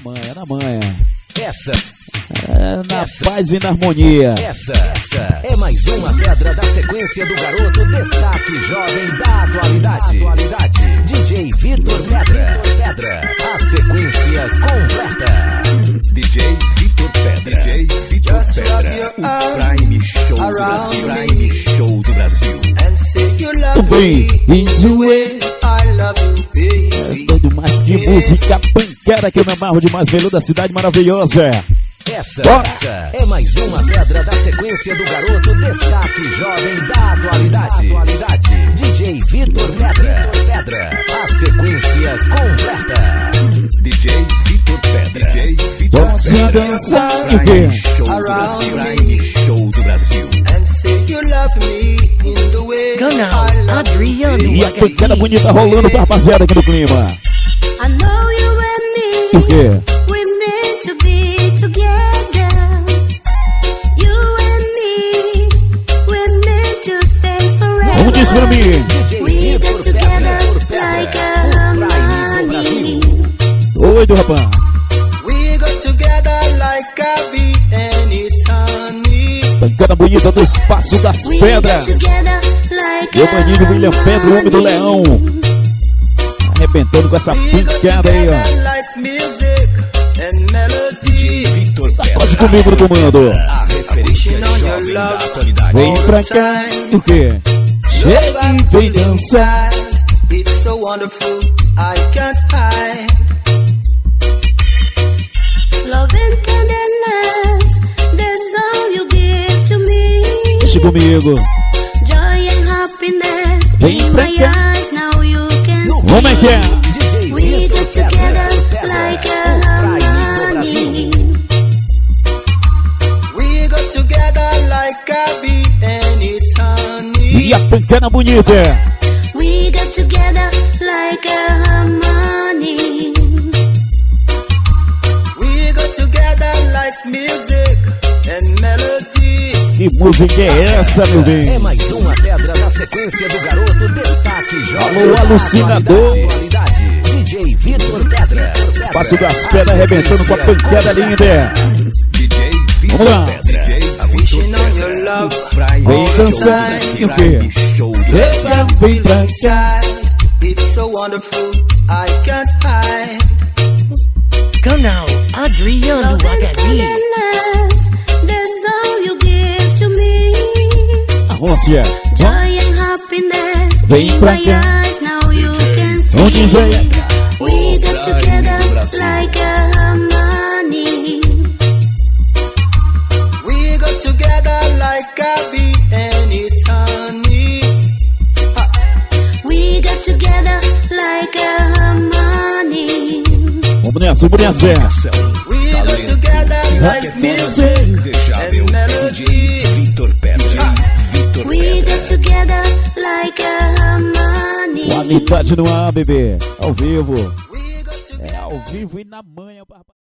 na manha. Essa na paz e na harmonia. Essa é mais uma pedra da sequência do garoto destaque jovem da atualidade. DJ Vitor Pedra. A sequência completa. DJ Vitor Pedra. O Prime Show do Brasil. Também into it. Tudo mais que música pancada que eu me amarro demais, veludo da cidade maravilhosa. Essa é mais uma pedra da sequência do garoto destaque jovem da atualidade. DJ Vitor Pedra. A sequência completa. DJ Vitor Pedra. Pode dançar e ver. Show do Brasil. Canal Adriano. E a pancada bonita rolando pra rapaziada aqui no clima. I know you and me. O quê? We're meant to be together. You and me. We're meant to stay forever. Vamos disso pra mim. We got together like a harmony. Doido, rapaz. We got together like a bee and its honey. Pancada bonita do Espaço das We Pedras. got together like Meu a maninho William Pedro, o homem do leão. Arrebentando com essa pancada aí, ó. Like music and melody. Vitor Sacode comigo no comando. A referência jovem da atualidade. Vem pra cá. O quê? Chega e vem dançar. It's so wonderful, I can't hide. love and tenderness. That's all you give to me. Deixa comigo. Joy and happiness. Vem In pra my cá. eyes now you can see. Como é que é? We got together like a harmony. We got together like a bee and its honey. E a pancada bonita. We got together like a harmony. We got together like music and melodies. Que música é essa, meu bem? É mais uma pedra da sequência do garoto destaque jovem. Alô, alucinador. Atualidade. DJ Vitor Pedra. Espaço das Pedras arrebentando com a pancada linda. DJ Vamos lá. Wishing on your love. Vem dançar. E o quê? Chega, vem pra cá. It's so wonderful, I can't hide. Canal Adriano Love and HD. tenderness. That's all you give to me. A Rússia. Joy and happiness. Vem In pra my cá. eyes now you can see. Vamos dizer. We got together like a harmony. We got together like a bee and its honey. We got together like a harmony. Vamos nessa, vamos nessa. We got together like music and melody. Vitor Pedra. Vitor We Pedra. got together like a harmony. Qualidade no ar, bebê. Ao vivo. We got together. É ao vivo e na manha.